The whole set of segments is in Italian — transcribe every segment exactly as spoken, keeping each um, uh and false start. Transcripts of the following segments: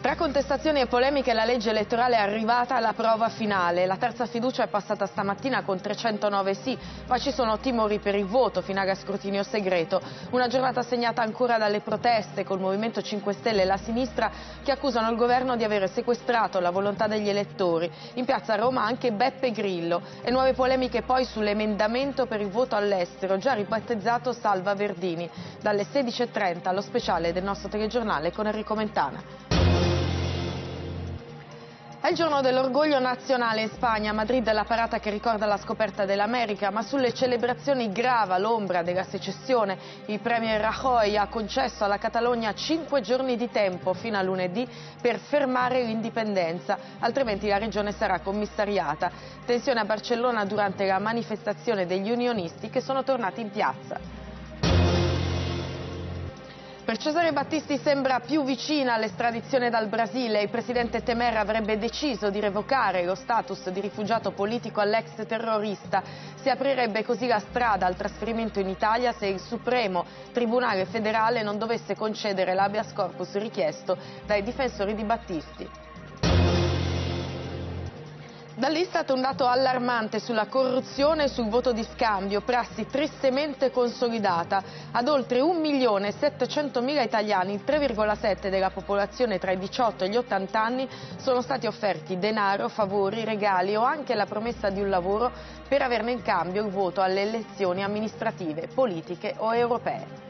Tra contestazioni e polemiche la legge elettorale è arrivata alla prova finale. La terza fiducia è passata stamattina con trecentonove sì, ma ci sono timori per il voto fino a scrutinio segreto. Una giornata segnata ancora dalle proteste col Movimento cinque Stelle e la sinistra che accusano il governo di aver sequestrato la volontà degli elettori. In piazza a Roma anche Beppe Grillo e nuove polemiche poi sull'emendamento per il voto all'estero, già ribattezzato Salva Verdini. Dalle sedici e trenta lo speciale del nostro telegiornale con Enrico Mentana. È il giorno dell'orgoglio nazionale in Spagna. A Madrid la parata che ricorda la scoperta dell'America, ma sulle celebrazioni grava l'ombra della secessione. Il premier Rajoy ha concesso alla Catalogna cinque giorni di tempo fino a lunedì per fermare l'indipendenza, altrimenti la regione sarà commissariata. Tensione a Barcellona durante la manifestazione degli unionisti che sono tornati in piazza. Per Cesare Battisti sembra più vicina all'estradizione dal Brasile. Il presidente Temer avrebbe deciso di revocare lo status di rifugiato politico all'ex terrorista. Si aprirebbe così la strada al trasferimento in Italia se il Supremo Tribunale federale non dovesse concedere l'habeas corpus richiesto dai difensori di Battisti. Dall'Istat un dato allarmante sulla corruzione e sul voto di scambio, prassi tristemente consolidata. Ad oltre un milione settecentomila italiani, il tre virgola sette della popolazione tra i diciotto e gli ottanta anni, sono stati offerti denaro, favori, regali o anche la promessa di un lavoro per averne in cambio il voto alle elezioni amministrative, politiche o europee.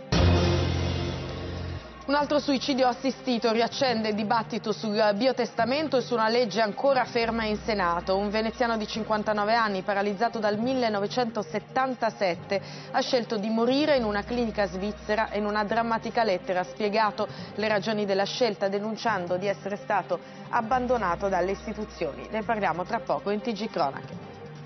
Un altro suicidio assistito riaccende il dibattito sul biotestamento e su una legge ancora ferma in Senato. Un veneziano di cinquantanove anni, paralizzato dal millenovecentosettantasette, ha scelto di morire in una clinica svizzera e in una drammatica lettera ha spiegato le ragioni della scelta, denunciando di essere stato abbandonato dalle istituzioni. Ne parliamo tra poco in T G Cronache.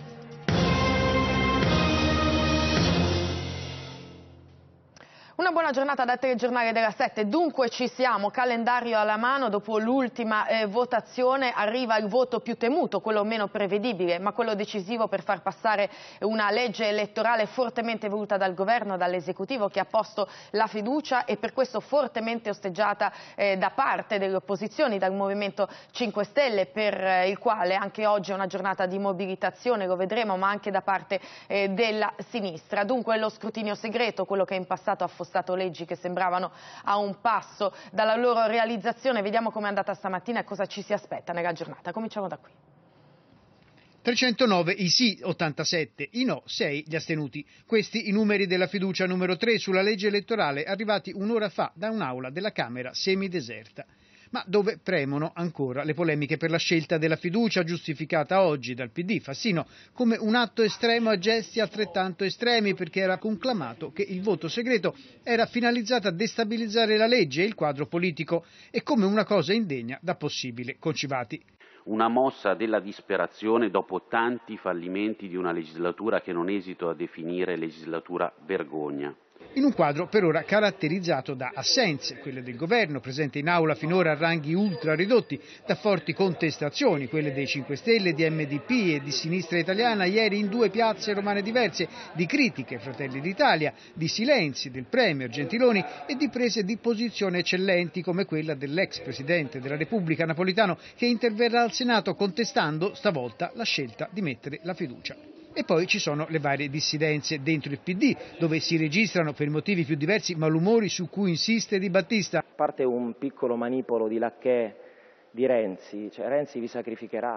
Una buona giornata dal telegiornale della sette, dunque ci siamo, calendario alla mano, dopo l'ultima eh, votazione arriva il voto più temuto, quello meno prevedibile, ma quello decisivo per far passare una legge elettorale fortemente voluta dal governo, dall'esecutivo che ha posto la fiducia e per questo fortemente osteggiata eh, da parte delle opposizioni, dal Movimento cinque Stelle, per eh, il quale anche oggi è una giornata di mobilitazione, lo vedremo, ma anche da parte eh, della sinistra. Dunque lo scrutinio segreto, quello che in passato ha stato leggi che sembravano a un passo dalla loro realizzazione. Vediamo com'è andata stamattina e cosa ci si aspetta nella giornata. Cominciamo da qui. trecentonove i sì, ottantasette i no, sei gli astenuti. Questi i numeri della fiducia numero tre sulla legge elettorale arrivati un'ora fa da un'aula della Camera semideserta. Ma dove premono ancora le polemiche per la scelta della fiducia giustificata oggi dal P D, Fassino, come un atto estremo a gesti altrettanto estremi perché era conclamato che il voto segreto era finalizzato a destabilizzare la legge e il quadro politico e come una cosa indegna da possibile concivati. Una mossa della disperazione dopo tanti fallimenti di una legislatura che non esito a definire legislatura vergogna. In un quadro per ora caratterizzato da assenze, quelle del governo, presente in aula finora a ranghi ultra ridotti, da forti contestazioni, quelle dei cinque Stelle, di M D P e di Sinistra Italiana, ieri in due piazze romane diverse, di critiche Fratelli d'Italia, di silenzi del Premier Gentiloni e di prese di posizione eccellenti come quella dell'ex Presidente della Repubblica Napolitano che interverrà al Senato contestando stavolta la scelta di mettere la fiducia. E poi ci sono le varie dissidenze dentro il P D, dove si registrano per motivi più diversi malumori su cui insiste Di Battista. A parte un piccolo manipolo di lacchè di Renzi, cioè Renzi vi sacrificherà,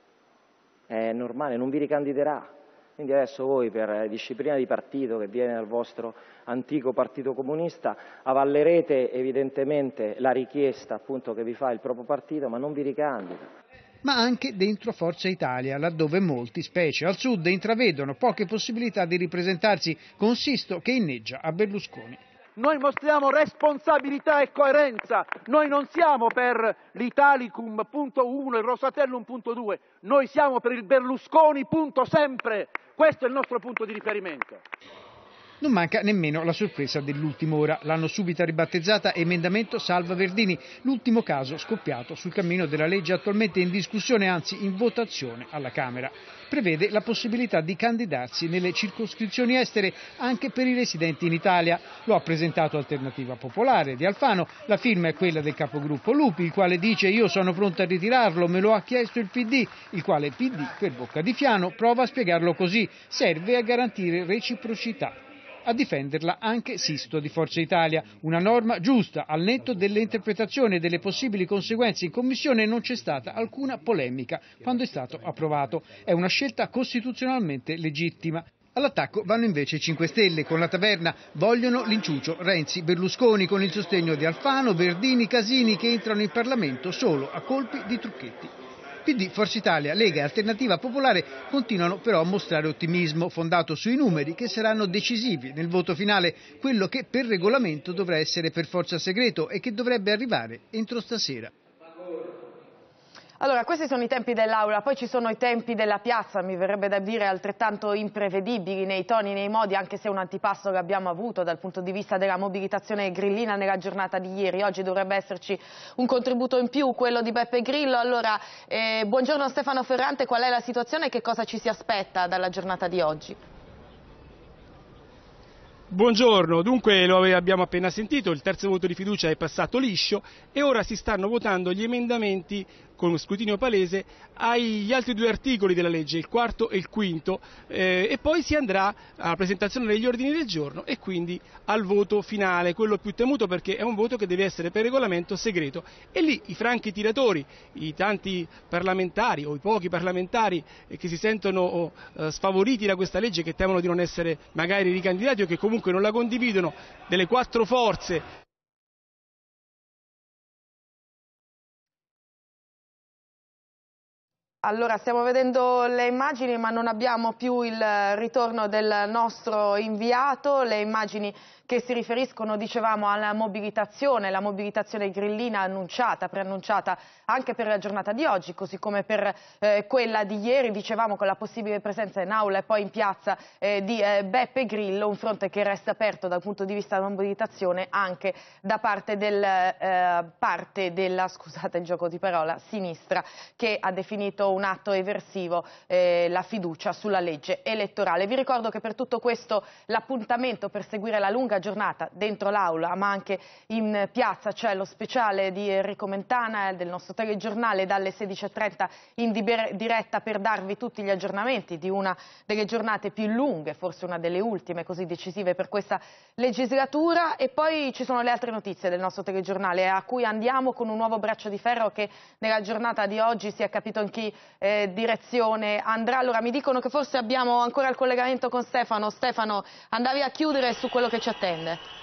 è normale, non vi ricandiderà. Quindi adesso voi per disciplina di partito che viene dal vostro antico partito comunista avallerete evidentemente la richiesta appunto che vi fa il proprio partito, ma non vi ricandida. Ma anche dentro Forza Italia, laddove molti, specie al sud, intravedono poche possibilità di ripresentarsi con Sisto che inneggia a Berlusconi. Noi mostriamo responsabilità e coerenza, noi non siamo per l'Italicum punto uno, il Rosatellum punto due, noi siamo per il Berlusconi punto sempre, questo è il nostro punto di riferimento. Non manca nemmeno la sorpresa dell'ultima ora. L'hanno subito ribattezzata emendamento Salva Verdini, l'ultimo caso scoppiato sul cammino della legge attualmente in discussione, anzi in votazione alla Camera. Prevede la possibilità di candidarsi nelle circoscrizioni estere anche per i residenti in Italia. Lo ha presentato Alternativa Popolare di Alfano, la firma è quella del capogruppo Lupi, il quale dice io sono pronto a ritirarlo, me lo ha chiesto il P D, il quale P D, per bocca di Fiano, prova a spiegarlo così, serve a garantire reciprocità. A difenderla anche Sisto di Forza Italia, una norma giusta, al netto delle interpretazioni e delle possibili conseguenze in Commissione non c'è stata alcuna polemica quando è stato approvato, è una scelta costituzionalmente legittima. All'attacco vanno invece i cinque Stelle, con la taverna vogliono l'inciucio Renzi-Berlusconi con il sostegno di Alfano, Verdini, Casini che entrano in Parlamento solo a colpi di trucchetti. P D, Forza Italia, Lega e Alternativa Popolare continuano però a mostrare ottimismo fondato sui numeri che saranno decisivi nel voto finale, quello che per regolamento dovrà essere per forza segreto e che dovrebbe arrivare entro stasera. Allora, questi sono i tempi dell'Aula, poi ci sono i tempi della piazza, mi verrebbe da dire altrettanto imprevedibili nei toni, nei modi, anche se è un antipasto che abbiamo avuto dal punto di vista della mobilitazione grillina nella giornata di ieri. Oggi dovrebbe esserci un contributo in più, quello di Beppe Grillo. Allora, eh, buongiorno Stefano Ferrante, qual è la situazione e che cosa ci si aspetta dalla giornata di oggi? Buongiorno, dunque lo abbiamo appena sentito, il terzo voto di fiducia è passato liscio e ora si stanno votando gli emendamenti con scrutinio palese agli altri due articoli della legge, il quarto e il quinto, eh, e poi si andrà alla presentazione degli ordini del giorno e quindi al voto finale, quello più temuto perché è un voto che deve essere per regolamento segreto. E lì i franchi tiratori, i tanti parlamentari o i pochi parlamentari eh, che si sentono oh, eh, sfavoriti da questa legge, che temono di non essere magari ricandidati o che comunque non la condividono, delle quattro forze. Allora, stiamo vedendo le immagini ma non abbiamo più il ritorno del nostro inviato, le immagini che si riferiscono, dicevamo, alla mobilitazione, la mobilitazione grillina annunciata, preannunciata anche per la giornata di oggi, così come per eh, quella di ieri, dicevamo, con la possibile presenza in aula e poi in piazza eh, di eh, Beppe Grillo, un fronte che resta aperto dal punto di vista della mobilitazione anche da parte, del, eh, parte della, scusate il gioco di parola, sinistra, che ha definito un atto eversivo eh, la fiducia sulla legge elettorale. Vi ricordo che per tutto questo l'appuntamento per seguire la lunga giornata dentro l'aula ma anche in piazza c'è lo speciale di Enrico Mentana del nostro telegiornale dalle sedici e trenta in diretta per darvi tutti gli aggiornamenti di una delle giornate più lunghe, forse una delle ultime così decisive per questa legislatura. E poi ci sono le altre notizie del nostro telegiornale a cui andiamo con un nuovo braccio di ferro che nella giornata di oggi si è capito in chi eh, direzione andrà. Allora mi dicono che forse abbiamo ancora il collegamento con Stefano. Stefano, andavi a chiudere su quello che ci attende.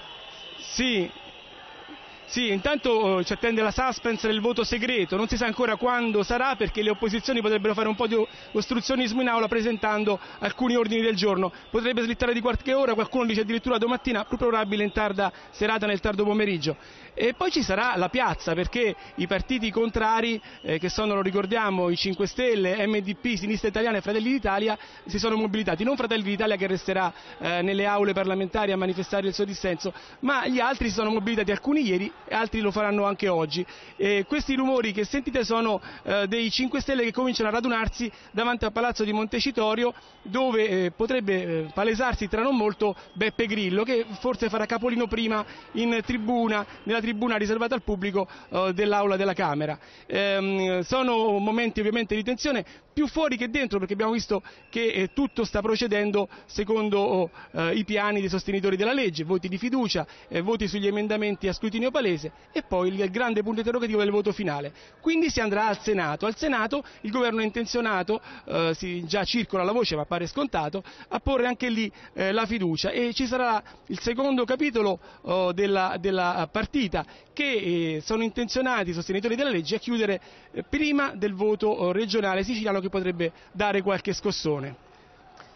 Sì, sì, intanto ci attende la suspense del voto segreto, non si sa ancora quando sarà perché le opposizioni potrebbero fare un po' di ostruzionismo in aula presentando alcuni ordini del giorno, potrebbe slittare di qualche ora, qualcuno dice addirittura domattina, più probabile in tarda serata, nel tardo pomeriggio. E poi ci sarà la piazza perché i partiti contrari, eh, che sono, lo ricordiamo, i cinque Stelle, M D P, Sinistra Italiana e Fratelli d'Italia, si sono mobilitati, non Fratelli d'Italia che resterà eh, nelle aule parlamentari a manifestare il suo dissenso, ma gli altri si sono mobilitati, alcuni ieri e altri lo faranno anche oggi. E questi rumori che sentite sono eh, dei cinque Stelle che cominciano a radunarsi davanti al Palazzo di Montecitorio, dove eh, potrebbe eh, palesarsi tra non molto Beppe Grillo, che forse farà capolino prima in tribuna, nella tribuna riservata al pubblico eh, dell'aula della Camera. Ehm, sono momenti ovviamente di tensione, più fuori che dentro, perché abbiamo visto che eh, tutto sta procedendo secondo oh, eh, i piani dei sostenitori della legge, voti di fiducia, eh, voti sugli emendamenti a scrutinio palese e poi il, il grande punto interrogativo del voto finale. Quindi si andrà al Senato. Al Senato il governo è intenzionato, eh, si, già circola la voce ma pare scontato, a porre anche lì eh, la fiducia e ci sarà il secondo capitolo oh, della, della partita che eh, sono intenzionati i sostenitori della legge a chiudere eh, prima del voto oh, regionale siciliano che potrebbe dare qualche scossone.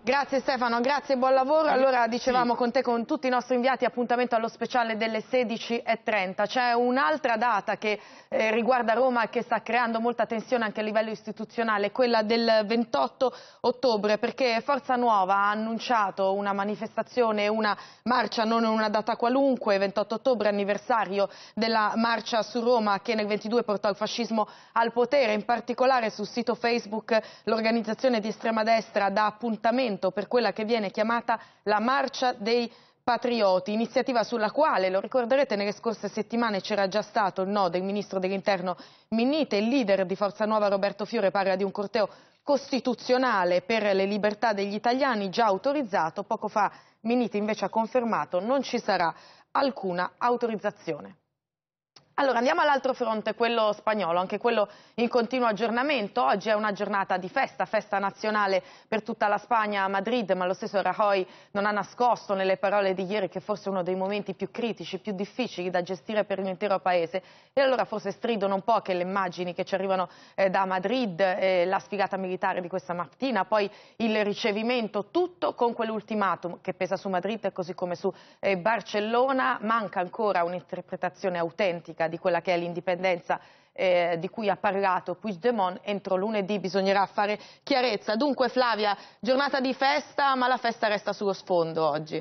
Grazie Stefano, grazie e buon lavoro. Allora dicevamo sì. con te, con tutti i nostri inviati, appuntamento allo speciale delle sedici e trenta. C'è un'altra data che eh, riguarda Roma e che sta creando molta tensione anche a livello istituzionale, quella del ventotto ottobre, perché Forza Nuova ha annunciato una manifestazione, una marcia, non una data qualunque, ventotto ottobre, anniversario della marcia su Roma che nel ventidue portò il fascismo al potere. In particolare sul sito Facebook l'organizzazione di estrema destra dà appuntamento per quella che viene chiamata la Marcia dei Patrioti, iniziativa sulla quale, lo ricorderete, nelle scorse settimane c'era già stato il no del ministro dell'Interno Minnite. Il leader di Forza Nuova Roberto Fiore parla di un corteo costituzionale per le libertà degli italiani già autorizzato. Poco fa Minnite invece ha confermato non ci sarà alcuna autorizzazione. Allora andiamo all'altro fronte, quello spagnolo, anche quello in continuo aggiornamento. Oggi è una giornata di festa, festa nazionale per tutta la Spagna a Madrid, ma lo stesso Rajoy non ha nascosto nelle parole di ieri che forse è uno dei momenti più critici, più difficili da gestire per l'intero paese. E allora forse stridono un po' che le immagini che ci arrivano eh, da Madrid, eh, la sfilata militare di questa mattina, poi il ricevimento, tutto con quell'ultimatum che pesa su Madrid così come su eh, Barcellona. Manca ancora un'interpretazione autentica di quella che è l'indipendenza eh, di cui ha parlato Puigdemont. Entro lunedì bisognerà fare chiarezza. Dunque Flavia, giornata di festa, ma la festa resta sullo sfondo oggi.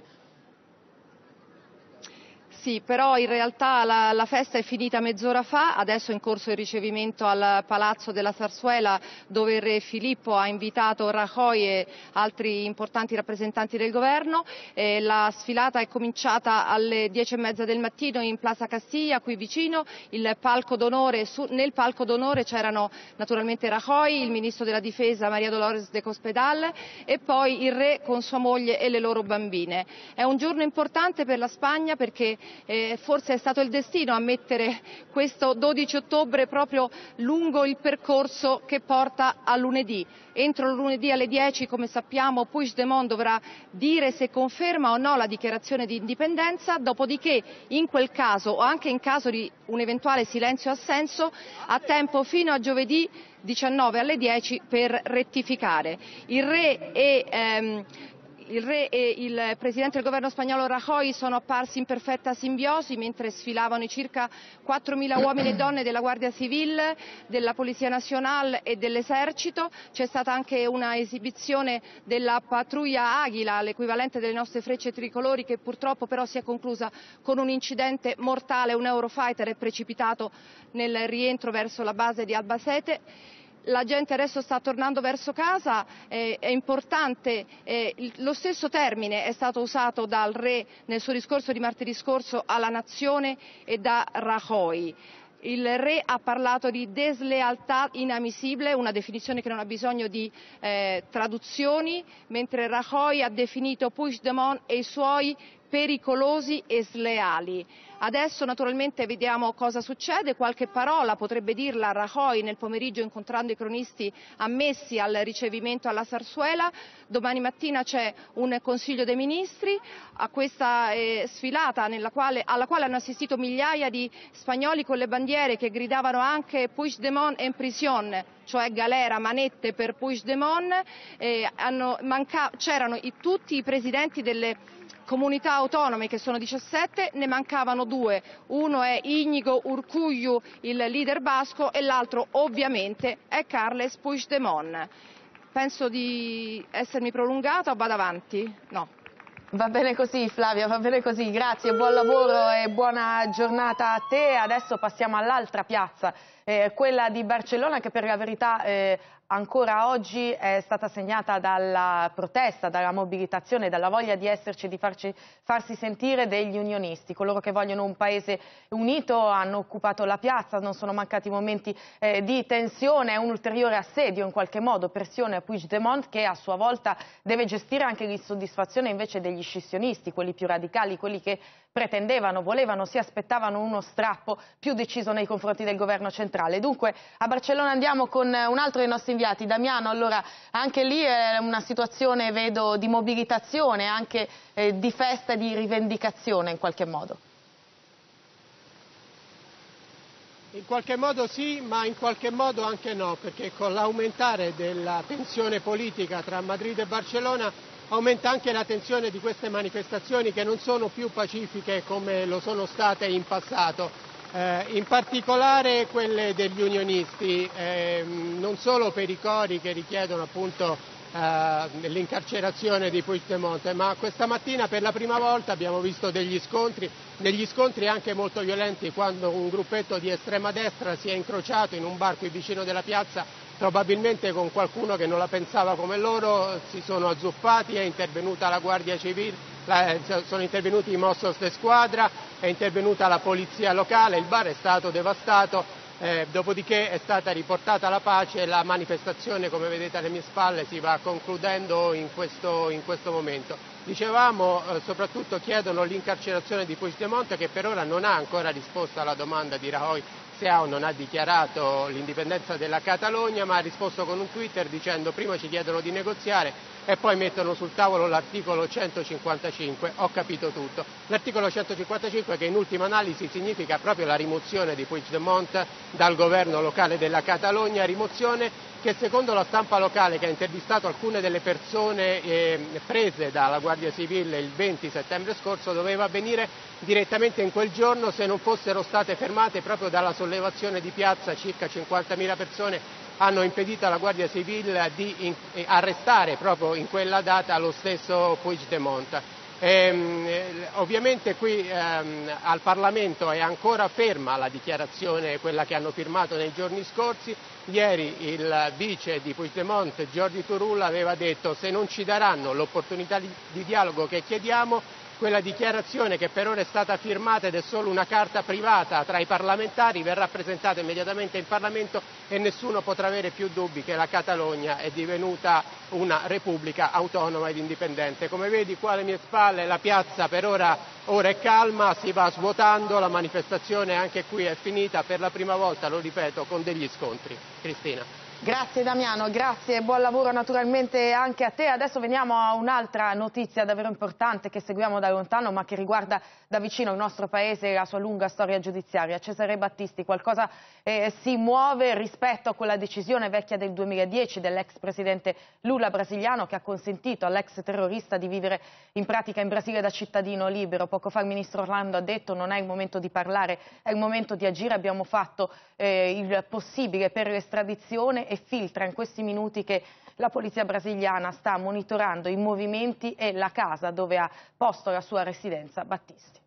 Sì, però in realtà la, la festa è finita mezz'ora fa, adesso è in corso il ricevimento al Palazzo della Zarzuela, dove il re Filippo ha invitato Rajoy e altri importanti rappresentanti del governo. Eh, la sfilata è cominciata alle dieci e mezza del mattino in Plaza Castilla, qui vicino. Il palco d'onore, su, nel palco d'onore c'erano naturalmente Rajoy, il ministro della difesa María Dolores de Cospedal e poi il re con sua moglie e le loro bambine. È un giorno importante per la Spagna perché Eh, forse è stato il destino a mettere questo dodici ottobre proprio lungo il percorso che porta a lunedì. Entro lunedì alle dieci, come sappiamo, Puigdemont dovrà dire se conferma o no la dichiarazione di indipendenza, dopodiché in quel caso o anche in caso di un eventuale silenzio assenso ha tempo fino a giovedì diciannove alle dieci per rettificare. Il re e ehm, Il re e il presidente del governo spagnolo Rajoy sono apparsi in perfetta simbiosi mentre sfilavano i circa quattromila uomini e donne della Guardia Civile, della Polizia Nazionale e dell'Esercito. C'è stata anche una esibizione della pattuglia Águila, l'equivalente delle nostre frecce tricolori, che purtroppo però si è conclusa con un incidente mortale. Un Eurofighter è precipitato nel rientro verso la base di Albacete. La gente adesso sta tornando verso casa, eh, è importante, eh, il, lo stesso termine è stato usato dal re nel suo discorso di martedì scorso alla nazione e da Rajoy. Il re ha parlato di deslealtà inammissibile, una definizione che non ha bisogno di eh, traduzioni, mentre Rajoy ha definito Puigdemont e i suoi pericolosi e sleali. Adesso naturalmente vediamo cosa succede, qualche parola potrebbe dirla Rajoy nel pomeriggio incontrando i cronisti ammessi al ricevimento alla Zarzuela. Domani mattina c'è un Consiglio dei Ministri, a questa eh, sfilata nella quale, alla quale hanno assistito migliaia di spagnoli con le bandiere che gridavano anche Puigdemont en prisión, cioè galera, manette per Puigdemont. Eh, hanno manca- c'erano i, tutti i presidenti delle comunità autonome, che sono diciassette, ne mancavano due, uno è Íñigo Urkullu, il leader basco, e l'altro ovviamente è Carles Puigdemont. Penso di essermi prolungata, vado avanti? No. Va bene così Flavia, va bene così, grazie, buon lavoro e buona giornata a te. Adesso passiamo all'altra piazza, eh, quella di Barcellona, che per la verità eh, ancora oggi è stata segnata dalla protesta, dalla mobilitazione, dalla voglia di esserci, di farci, farsi sentire degli unionisti. Coloro che vogliono un paese unito hanno occupato la piazza, non sono mancati momenti eh, di tensione, è un ulteriore assedio in qualche modo, pressione a Puigdemont, che a sua volta deve gestire anche l'insoddisfazione invece degli scissionisti, quelli più radicali, quelli che pretendevano, volevano, si aspettavano uno strappo più deciso nei confronti del governo centrale. Dunque a Barcellona andiamo con un altro dei nostri inviati, Damiano. Allora anche lì è una situazione, vedo, di mobilitazione, anche eh, di festa e di rivendicazione in qualche modo. In qualche modo sì, ma in qualche modo anche no, perché con l'aumentare della tensione politica tra Madrid e Barcellona aumenta anche la tensione di queste manifestazioni che non sono più pacifiche come lo sono state in passato. Eh, in particolare quelle degli unionisti, eh, non solo per i cori che richiedono appunto eh, l'incarcerazione di Puigdemont, ma questa mattina per la prima volta abbiamo visto degli scontri, degli scontri anche molto violenti, quando un gruppetto di estrema destra si è incrociato in un bar qui vicino della piazza, probabilmente con qualcuno che non la pensava come loro, si sono azzuffati, è intervenuta la Guardia Civile, la, sono intervenuti i Mossos de Squadra, è intervenuta la polizia locale, il bar è stato devastato, eh, dopodiché è stata riportata la pace e la manifestazione, come vedete alle mie spalle, si va concludendo in questo, in questo momento. Dicevamo, eh, soprattutto chiedono l'incarcerazione di Puigdemont, che per ora non ha ancora risposto alla domanda di Rajoy se ha o non ha dichiarato l'indipendenza della Catalogna, ma ha risposto con un Twitter dicendo prima ci chiedono di negoziare e poi mettono sul tavolo l'articolo centocinquantacinque, ho capito tutto. L'articolo centocinquantacinque che in ultima analisi significa proprio la rimozione di Puigdemont dal governo locale della Catalogna, rimozione che secondo la stampa locale, che ha intervistato alcune delle persone eh, prese dalla Guardia Civile il venti settembre scorso, doveva avvenire direttamente in quel giorno se non fossero state fermate proprio dalla sollevazione di piazza. Circa cinquantamila persone hanno impedito alla Guardia Civile di in, eh, arrestare proprio in quella data lo stesso Puigdemont. Ehm, ovviamente qui ehm, al Parlamento è ancora ferma la dichiarazione, quella che hanno firmato nei giorni scorsi. Ieri il vice di Puigdemont, Jordi Turull, aveva detto se non ci daranno l'opportunità di, di dialogo che chiediamo, quella dichiarazione che per ora è stata firmata ed è solo una carta privata tra i parlamentari verrà presentata immediatamente in Parlamento e nessuno potrà avere più dubbi che la Catalogna è divenuta una repubblica autonoma ed indipendente. Come vedi qua alle mie spalle la piazza per ora, ora è calma, si va svuotando, la manifestazione anche qui è finita per la prima volta, lo ripeto, con degli scontri. Cristina. Grazie Damiano, grazie e buon lavoro naturalmente anche a te. Adesso veniamo a un'altra notizia davvero importante che seguiamo da lontano ma che riguarda da vicino il nostro paese e la sua lunga storia giudiziaria. Cesare Battisti, qualcosa eh, si muove rispetto a quella decisione vecchia del duemiladieci dell'ex presidente Lula brasiliano che ha consentito all'ex terrorista di vivere in pratica in Brasile da cittadino libero. Poco fa il ministro Orlando ha detto non è il momento di parlare, è il momento di agire, abbiamo fatto eh, il possibile per l'estradizione e filtra in questi minuti che la polizia brasiliana sta monitorando i movimenti e la casa dove ha posto la sua residenza Battisti.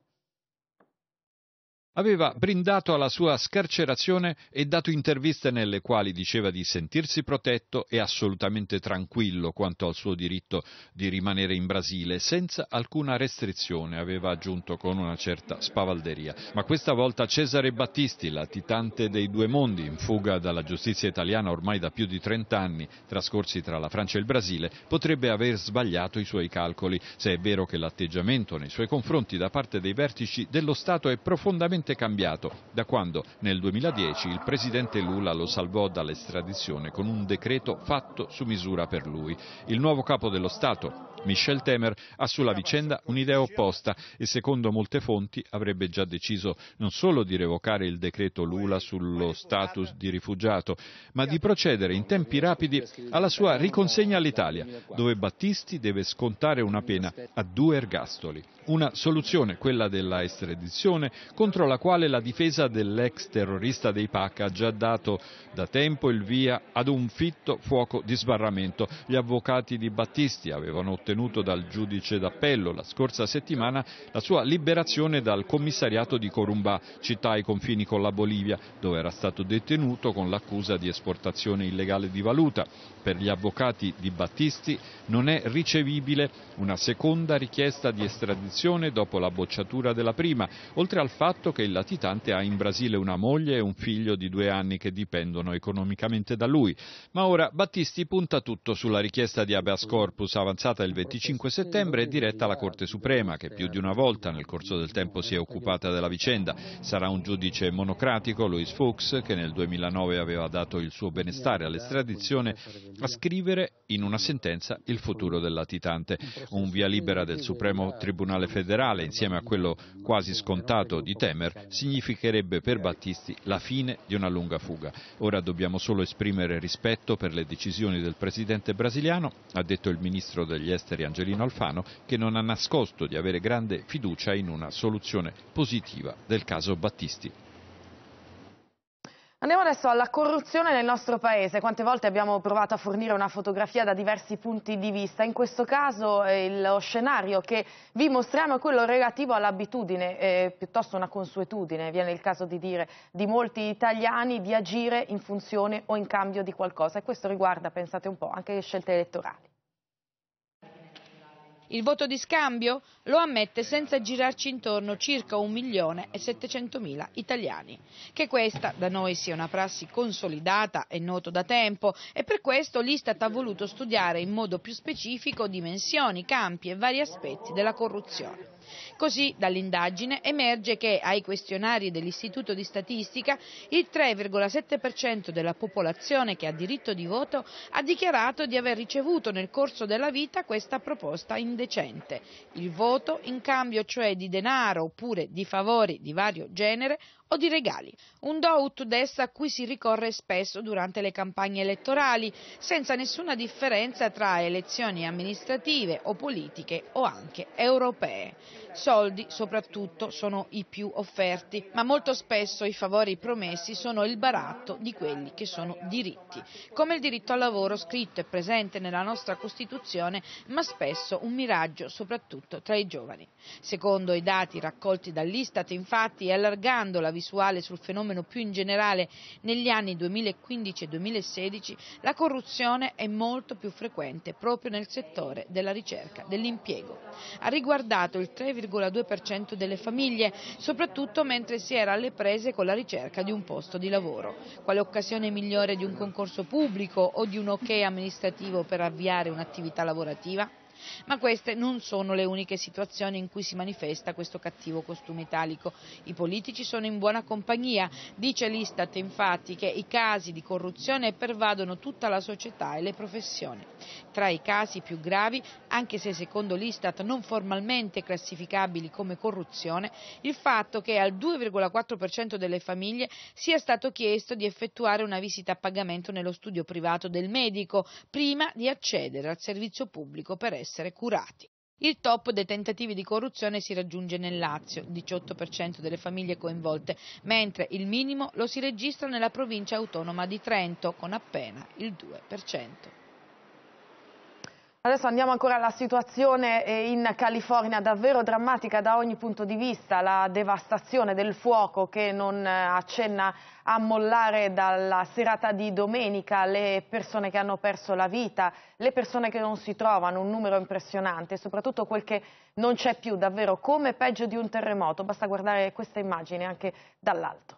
Aveva brindato alla sua scarcerazione e dato interviste nelle quali diceva di sentirsi protetto e assolutamente tranquillo quanto al suo diritto di rimanere in Brasile, senza alcuna restrizione, aveva aggiunto con una certa spavalderia. Ma questa volta Cesare Battisti, latitante dei due mondi, in fuga dalla giustizia italiana ormai da più di trent'anni, trascorsi tra la Francia e il Brasile, potrebbe aver sbagliato i suoi calcoli, se è vero che l'atteggiamento nei suoi confronti da parte dei vertici dello Stato è profondamente cambiato da quando nel duemiladieci il presidente Lula lo salvò dall'estradizione con un decreto fatto su misura per lui. Il nuovo capo dello Stato, Michel Temer, ha sulla vicenda un'idea opposta e secondo molte fonti avrebbe già deciso non solo di revocare il decreto Lula sullo status di rifugiato, ma di procedere in tempi rapidi alla sua riconsegna all'Italia, dove Battisti deve scontare una pena a due ergastoli. Una soluzione, quella della estradizione, contro la quale la difesa dell'ex terrorista dei P A C ha già dato da tempo il via ad un fitto fuoco di sbarramento. Gli avvocati di Battisti avevano ottenuto dal giudice d'appello la scorsa settimana la sua liberazione dal commissariato di Corumbá, città ai confini con la Bolivia, dove era stato detenuto con l'accusa di esportazione illegale di valuta. Per gli avvocati di Battisti non è ricevibile una seconda richiesta di estradizione dopo la bocciatura della prima, oltre al fatto che il latitante ha in Brasile una moglie e un figlio di due anni che dipendono economicamente da lui. Ma ora Battisti punta tutto sulla richiesta di habeas corpus avanzata il venticinque settembre e diretta alla Corte Suprema, che più di una volta nel corso del tempo si è occupata della vicenda. Sarà un giudice monocratico, Luis Fuchs, che nel duemilanove aveva dato il suo benestare all'estradizione, a scrivere in una sentenza il futuro del latitante. Un via libera del Supremo Tribunale Federale, insieme a quello quasi scontato di Temer, Temer significherebbe per Battisti la fine di una lunga fuga. Ora dobbiamo solo esprimere rispetto per le decisioni del presidente brasiliano, ha detto il ministro degli esteri Angelino Alfano, che non ha nascosto di avere grande fiducia in una soluzione positiva del caso Battisti. Andiamo adesso alla corruzione nel nostro paese. Quante volte abbiamo provato a fornire una fotografia da diversi punti di vista. In questo caso eh, lo scenario che vi mostriamo è quello relativo all'abitudine, eh, piuttosto una consuetudine, viene il caso di dire, di molti italiani di agire in funzione o in cambio di qualcosa. E questo riguarda, pensate un po', anche le scelte elettorali. Il voto di scambio? Lo ammette senza girarci intorno circa un milione e settecentomila italiani. Che questa da noi sia una prassi consolidata è noto da tempo e per questo l'Istat ha voluto studiare in modo più specifico dimensioni, campi e vari aspetti della corruzione. Così dall'indagine emerge che ai questionari dell'Istituto di Statistica il tre virgola sette per cento della popolazione che ha diritto di voto ha dichiarato di aver ricevuto nel corso della vita questa proposta indecente, il voto in cambio cioè di denaro oppure di favori di vario genere o di regali, un do ut des a cui si ricorre spesso durante le campagne elettorali, senza nessuna differenza tra elezioni amministrative o politiche o anche europee. Soldi soprattutto sono i più offerti, ma molto spesso i favori promessi sono il baratto di quelli che sono diritti, come il diritto al lavoro scritto e presente nella nostra Costituzione, ma spesso un miraggio soprattutto tra i giovani. Secondo i dati raccolti dall'Istat, infatti, e allargando la visuale sul fenomeno più in generale, negli anni duemilaquindici e duemilasedici la corruzione è molto più frequente proprio nel settore della ricerca dell'impiego. Ha riguardato il tre virgola due per cento delle famiglie, soprattutto mentre si era alle prese con la ricerca di un posto di lavoro. Quale occasione migliore di un concorso pubblico o di un ok amministrativo per avviare un'attività lavorativa? Ma queste non sono le uniche situazioni in cui si manifesta questo cattivo costume italico. I politici sono in buona compagnia. Dice l'Istat infatti che i casi di corruzione pervadono tutta la società e le professioni. Tra i casi più gravi, anche se secondo l'Istat non formalmente classificabili come corruzione, il fatto che al due virgola quattro per cento delle famiglie sia stato chiesto di effettuare una visita a pagamento nello studio privato del medico prima di accedere al servizio pubblico per essere curati. Il top dei tentativi di corruzione si raggiunge nel Lazio, diciotto per cento delle famiglie coinvolte, mentre il minimo lo si registra nella provincia autonoma di Trento, con appena il due per cento. Adesso andiamo ancora alla situazione in California, davvero drammatica da ogni punto di vista, la devastazione del fuoco che non accenna a mollare dalla serata di domenica, le persone che hanno perso la vita, le persone che non si trovano, un numero impressionante, e soprattutto quel che non c'è più, davvero come peggio di un terremoto, basta guardare queste immagini anche dall'alto.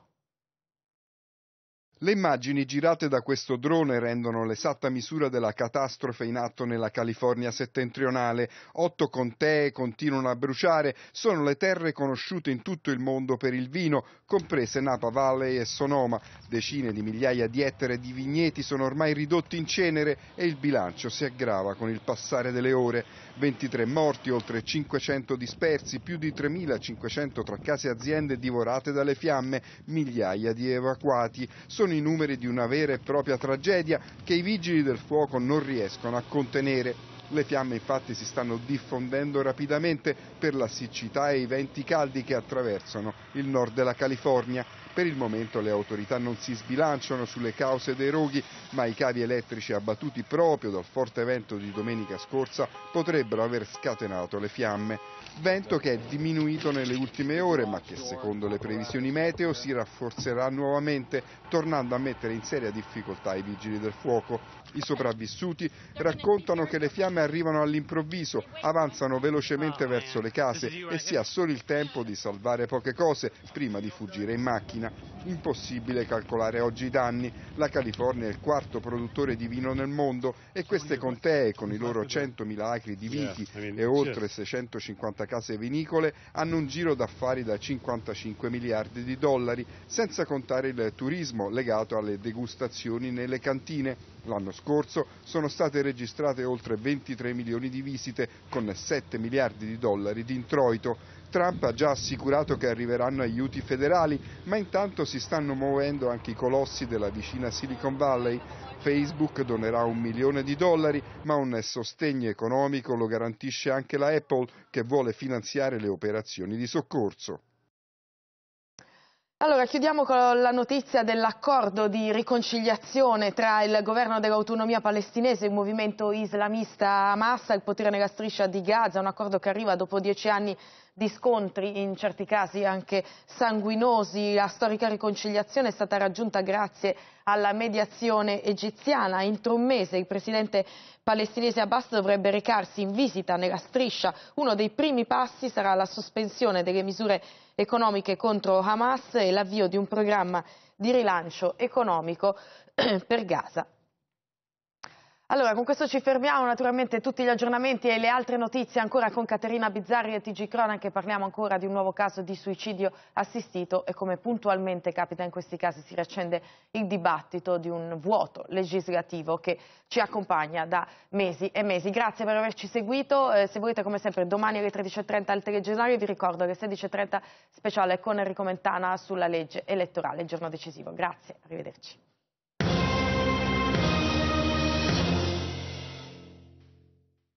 Le immagini girate da questo drone rendono l'esatta misura della catastrofe in atto nella California settentrionale. Otto contee continuano a bruciare, sono le terre conosciute in tutto il mondo per il vino, comprese Napa Valley e Sonoma. Decine di migliaia di ettari di vigneti sono ormai ridotti in cenere e il bilancio si aggrava con il passare delle ore. ventitré morti, oltre cinquecento dispersi, più di tremilacinquecento tra case e aziende divorate dalle fiamme, migliaia di evacuati. Sono i numeri di una vera e propria tragedia che i vigili del fuoco non riescono a contenere. Le fiamme infatti si stanno diffondendo rapidamente per la siccità e i venti caldi che attraversano il nord della California. Per il momento le autorità non si sbilanciano sulle cause dei roghi, ma i cavi elettrici abbattuti proprio dal forte vento di domenica scorsa potrebbero aver scatenato le fiamme. Vento che è diminuito nelle ultime ore, ma che secondo le previsioni meteo si rafforzerà nuovamente, tornando a mettere in seria difficoltà i vigili del fuoco. I sopravvissuti raccontano che le fiamme arrivano all'improvviso, avanzano velocemente verso le case e si ha solo il tempo di salvare poche cose prima di fuggire in macchina. Impossibile calcolare oggi i danni. La California è il quarto produttore di vino nel mondo e queste contee, con i loro centomila acri di viti e oltre seicentocinquanta case vinicole, hanno un giro d'affari da cinquantacinque miliardi di dollari, senza contare il turismo legato alle degustazioni nelle cantine. L'anno scorso sono state registrate oltre ventitré milioni di visite con sette miliardi di dollari di introito. Trump ha già assicurato che arriveranno aiuti federali, ma intanto si stanno muovendo anche i colossi della vicina Silicon Valley. Facebook donerà un milione di dollari, ma un sostegno economico lo garantisce anche la Apple, che vuole finanziare le operazioni di soccorso. Allora, chiudiamo con la notizia dell'accordo di riconciliazione tra il governo dell'autonomia palestinese e il movimento islamista Hamas al potere nella striscia di Gaza, un accordo che arriva dopo dieci anni di scontri, in certi casi anche sanguinosi. La storica riconciliazione è stata raggiunta grazie alla mediazione egiziana. Entro un mese il presidente palestinese Abbas dovrebbe recarsi in visita nella striscia. Uno dei primi passi sarà la sospensione delle misure economiche contro Hamas e l'avvio di un programma di rilancio economico per Gaza. Allora, con questo ci fermiamo, naturalmente tutti gli aggiornamenti e le altre notizie ancora con Caterina Bizzarri e T G Cronache. Parliamo ancora di un nuovo caso di suicidio assistito e, come puntualmente capita in questi casi, si riaccende il dibattito di un vuoto legislativo che ci accompagna da mesi e mesi. Grazie per averci seguito, eh, se volete come sempre domani alle tredici e trenta al telegiornale. Vi ricordo che sedici e trenta speciale con Enrico Mentana sulla legge elettorale, il giorno decisivo. Grazie, arrivederci.